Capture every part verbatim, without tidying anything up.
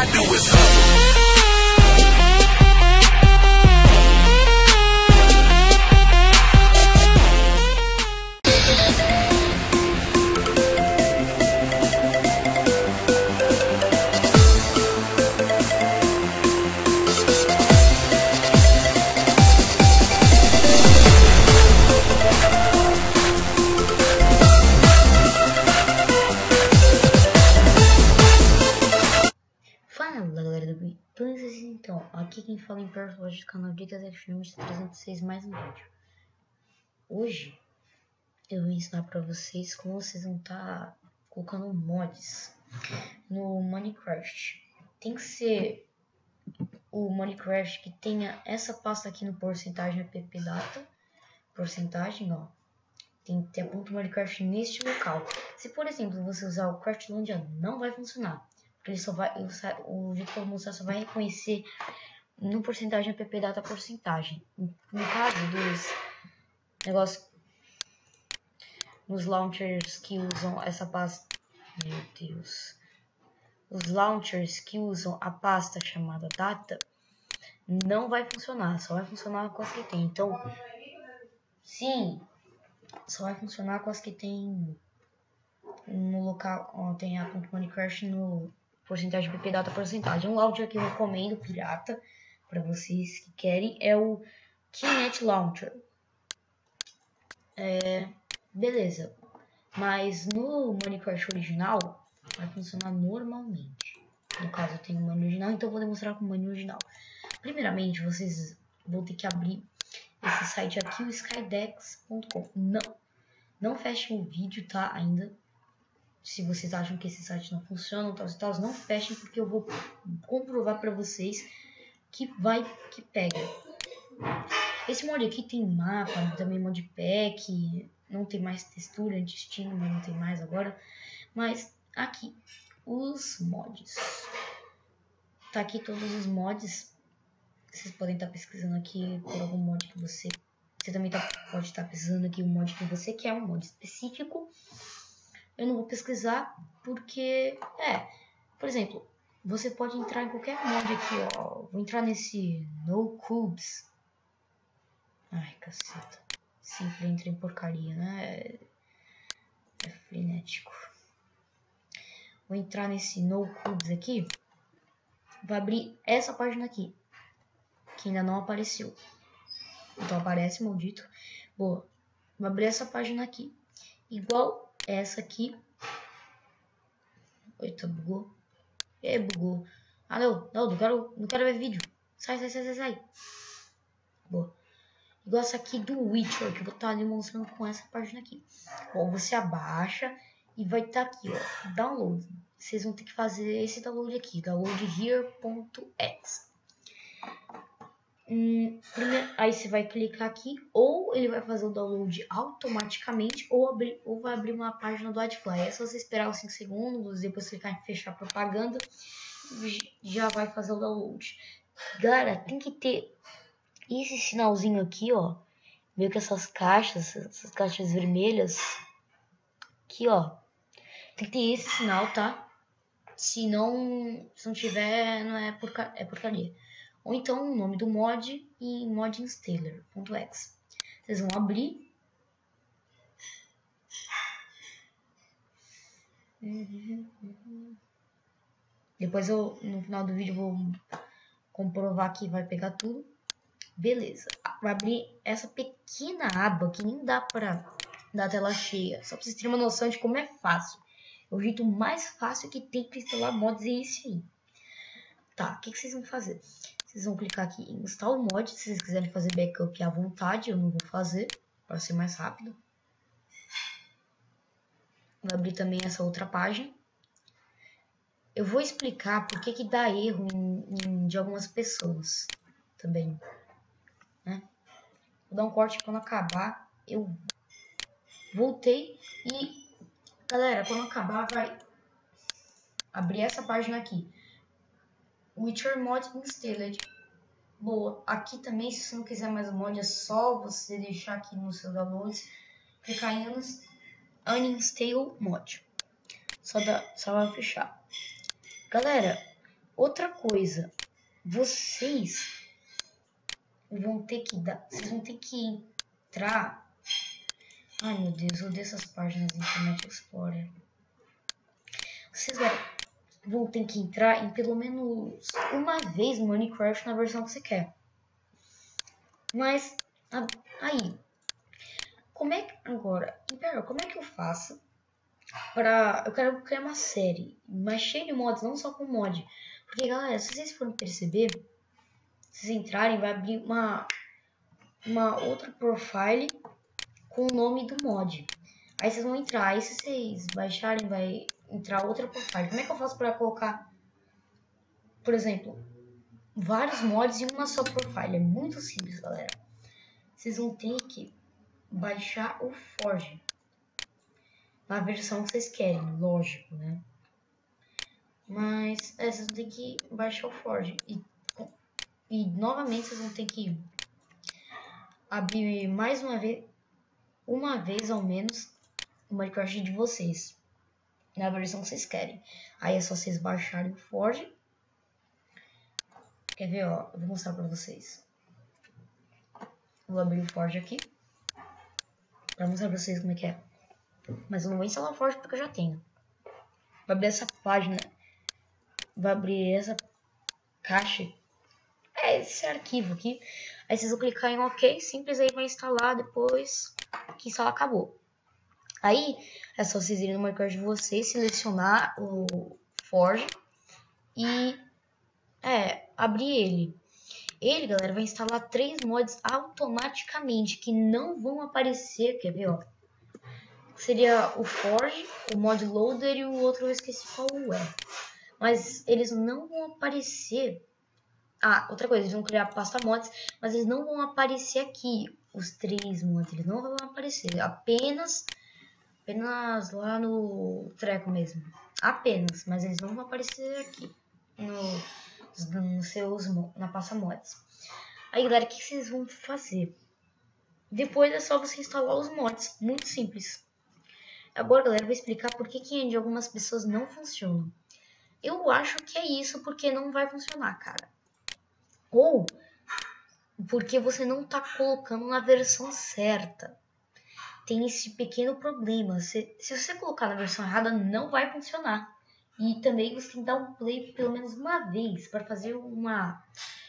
I do is hustle. Então, aqui quem fala em perto hoje do canal Dicas é Filmes trezentos e seis mais um vídeo. Hoje eu vou ensinar pra vocês como vocês vão estar tá colocando mods no Minecraft. Tem que ser o Minecraft que tenha essa pasta aqui no porcentagem app data, porcentagem, ó. Tem que ter a ponto Minecraft neste local. Se por exemplo você usar o Craftlandia, não vai funcionar. Porque ele só vai, o vídeo que eu vou mostrar só vai reconhecer no porcentagem app data porcentagem. No caso dos negócios, nos launchers que usam essa pasta, meu Deus, os launchers que usam a pasta chamada data, não vai funcionar, só vai funcionar com as que tem. Então, sim, só vai funcionar com as que tem no local, ó, tem a ponto Minecraft no porcentagem app data porcentagem. Um launcher que eu recomendo pirata para vocês que querem é o Kinet Launcher. É, beleza, mas no Minecraft original vai funcionar normalmente. No caso eu tenho o menu original, então eu vou demonstrar com o menu original. Primeiramente vocês vão ter que abrir esse site aqui, o skydex ponto com. Não, não fechem o vídeo, tá? Ainda. Se vocês acham que esse site não funciona, tal e tal, não fechem, porque eu vou comprovar para vocês que vai, que pega. Esse mod aqui tem mapa, também modpack, não tem mais textura, antes tinha, mas não tem mais agora. Mas aqui, os mods. Tá aqui todos os mods. Vocês podem estar pesquisando aqui por algum mod que você... Você também tá, pode estar pesquisando aqui o mod que você quer, um mod específico. Eu não vou pesquisar porque, é, por exemplo, você pode entrar em qualquer mod aqui, ó. Vou entrar nesse No Cubes. Ai, caceta. Sempre entra em porcaria, né? É, é frenético. Vou entrar nesse No Cubes aqui. Vai abrir essa página aqui, que ainda não apareceu. Então aparece, maldito. Boa. Vou abrir essa página aqui. Igual essa aqui. Eita, bugou. É, bugou. Ah, não. Não, não quero, não quero ver vídeo. Sai, sai, sai, sai, sai. Boa. Igual essa aqui do Witcher, que eu vou estar demonstrando com essa página aqui. Bom, você abaixa e vai estar aqui, ó. Download. Vocês vão ter que fazer esse download aqui. download here ponto x. Hum, primeiro, aí você vai clicar aqui, ou ele vai fazer o download automaticamente, ou, abrir, ou vai abrir uma página do Adfly. É só você esperar os cinco segundos, depois clicar em fechar propaganda, já vai fazer o download. Galera, tem que ter esse sinalzinho aqui, ó, meio que essas caixas, essas caixas vermelhas, aqui, ó, tem que ter esse sinal, tá? Se não, se não tiver, não é, porca, é porcaria. Ou então o nome do mod e modinstaller ponto x. Vocês vão abrir. Depois eu, no final do vídeo, vou comprovar que vai pegar tudo. Beleza. Vai abrir essa pequena aba que nem dá pra dar tela cheia. Só pra vocês terem uma noção de como é fácil. É o jeito mais fácil que tem pra instalar mods, é esse aí. Tá, o que, que vocês vão fazer? Vocês vão clicar aqui em install mod, se vocês quiserem fazer backup à vontade, eu não vou fazer, para ser mais rápido. Vou abrir também essa outra página. Eu vou explicar por que que dá erro em, em, de algumas pessoas também, né? Vou dar um corte quando acabar, eu voltei e, galera, quando acabar vai abrir essa página aqui. Witcher Mod Installed. Boa. Aqui também, se você não quiser mais o mod, é só você deixar aqui nos seus downloads, clicar em Uninstall Mod. Só, dá, só vai fechar. Galera, Outra coisa, vocês vão ter que dar, vocês vão ter que entrar. Ai meu Deus, eu odeio essas páginas do Internet Explorer. Vocês vão ter que entrar em pelo menos uma vez no Minecraft na versão que você quer. Mas aí, como é que agora, Imperial, como é que eu faço pra. Eu quero criar uma série, mas cheia de mods, não só com mod. Porque galera, se vocês forem perceber, se vocês entrarem, vai abrir uma, uma outra profile com o nome do mod. Aí vocês vão entrar, aí se vocês baixarem, vai entrar outra profile. Como é que eu faço para colocar, por exemplo, vários mods em uma só profile? É muito simples, galera. Vocês vão ter que baixar o Forge na versão que vocês querem, lógico, né? Mas é, vocês vão ter que baixar o Forge e, e novamente vocês vão ter que abrir mais uma vez, uma vez ao menos, o Minecraft de vocês na versão que vocês querem. Aí é só vocês baixarem o Forge. Quer ver, ó? Eu vou mostrar pra vocês. Vou abrir o Forge aqui pra mostrar pra vocês como é que é. Mas eu não vou instalar o Forge porque eu já tenho. Vai abrir essa página. Vai abrir essa caixa. É esse arquivo aqui. Aí vocês vão clicar em OK. Simples, aí vai instalar depois que instalar acabou. Aí é só vocês irem no Minecraft de vocês, selecionar o Forge e é, abrir ele. Ele, galera, vai instalar três mods automaticamente que não vão aparecer, quer ver, ó? Seria o Forge, o mod Loader e o outro eu esqueci qual é. Mas eles não vão aparecer. Ah, outra coisa, eles vão criar pasta mods, mas eles não vão aparecer aqui. Os três mods, eles não vão aparecer. Apenas, apenas lá no treco mesmo. Apenas, mas eles não vão aparecer aqui no, no seus, na pasta mods. Aí, galera, o que vocês vão fazer? Depois é só você instalar os mods, muito simples. Agora, galera, eu vou explicar por que que de algumas pessoas não funcionam. Eu acho que é isso porque não vai funcionar, cara. Ou porque você não tá colocando na versão certa. Tem esse pequeno problema. Se, se você colocar na versão errada, não vai funcionar. E também você tem que dar um play pelo menos uma vez para fazer uma...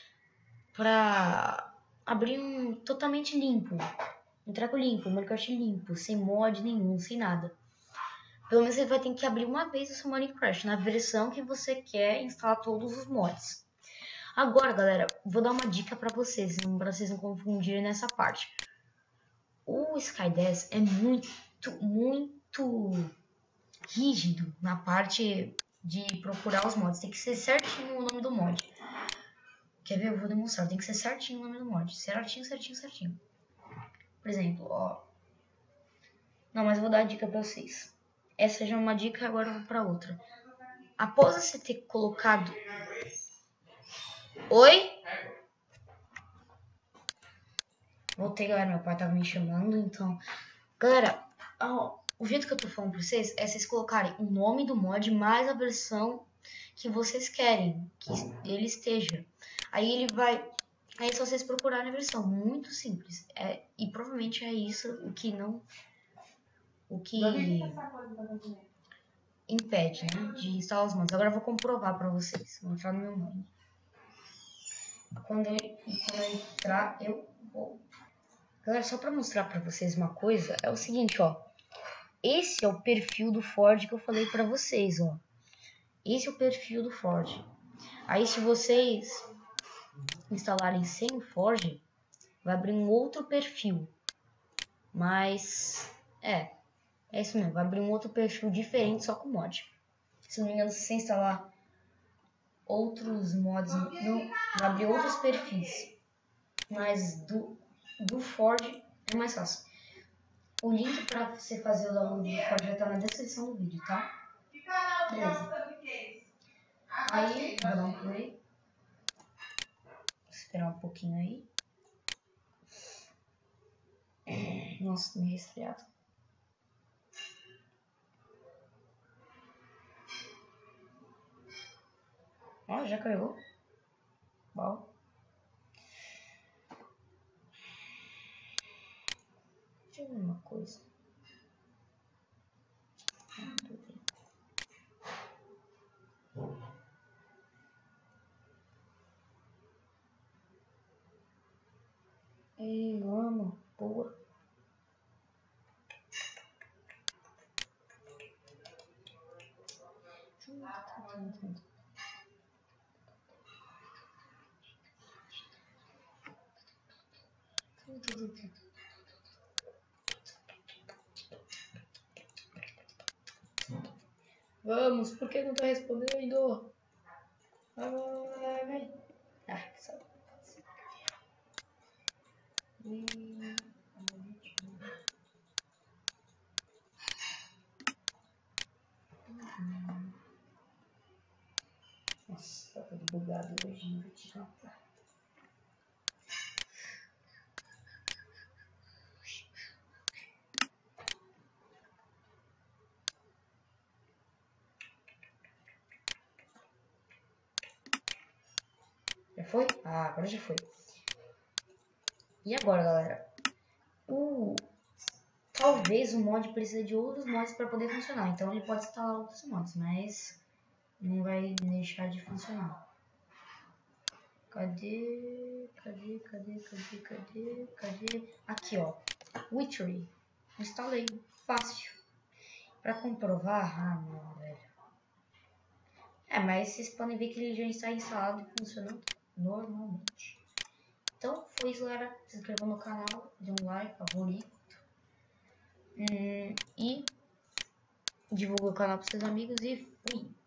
Para abrir um totalmente limpo. Um treco limpo, um Minecraft limpo, sem mod nenhum, sem nada. Pelo menos você vai ter que abrir uma vez o seu Minecraft na versão que você quer instalar todos os mods. Agora, galera, vou dar uma dica para vocês, para vocês não confundirem nessa parte. O Skydance é muito, muito rígido na parte de procurar os mods. Tem que ser certinho o nome do mod. Quer ver? Eu vou demonstrar. Tem que ser certinho o nome do mod. Certinho, certinho, certinho. Por exemplo, ó. Não, mas eu vou dar a dica para vocês. Essa já é uma dica, agora eu vou para outra. Após você ter colocado... Oi? Voltei, galera. Meu pai tava me chamando, então... Galera, ó, o jeito que eu tô falando pra vocês é vocês colocarem o nome do mod mais a versão que vocês querem que ele esteja. Aí ele vai... Aí é só vocês procurarem a versão. Muito simples. É, e provavelmente é isso o que não... O que... impede, né, de instalar os mods. Agora eu vou comprovar pra vocês. Vou entrar no meu nome. Quando eu, quando eu entrar, eu vou... Galera, só pra mostrar pra vocês uma coisa, é o seguinte, ó. Esse é o perfil do Forge que eu falei pra vocês, ó. Esse é o perfil do Forge. Aí se vocês instalarem sem o Forge, vai abrir um outro perfil. Mas, é, é isso mesmo. Vai abrir um outro perfil diferente só com mod. Se não me engano, se você instalar outros mods, não, vai abrir outros perfis. Mas do, do Forge é mais fácil. O link para você fazer o download do Forge vai estar na descrição do vídeo, tá? Beleza. Aí, vou dar um play. Vou esperar um pouquinho aí. Nossa, tô meio resfriado. Olha, Já, já carregou. Bom. Deixa eu ver uma coisa. Ei, amo, boa. Vamos, por que não tá respondendo? Ai, vai. Ah, que sabe. Nossa, tá tudo bugado hoje, não vou te matar. Já foi? Ah, agora já foi. E agora, galera? O... Talvez o mod precise de outros mods para poder funcionar. Então ele pode instalar outros mods, mas não vai deixar de funcionar. Cadê? Cadê? Cadê? Cadê? Cadê? Cadê? Aqui, ó. Witchery. Instalei. Fácil. Para comprovar... Ah, não, velho. É, mas vocês podem ver que ele já está instalado e funcionando normalmente. Então, foi isso, galera. Se inscreva no canal, dê um like, favorito. Hum, e divulgue o canal para seus amigos e fui!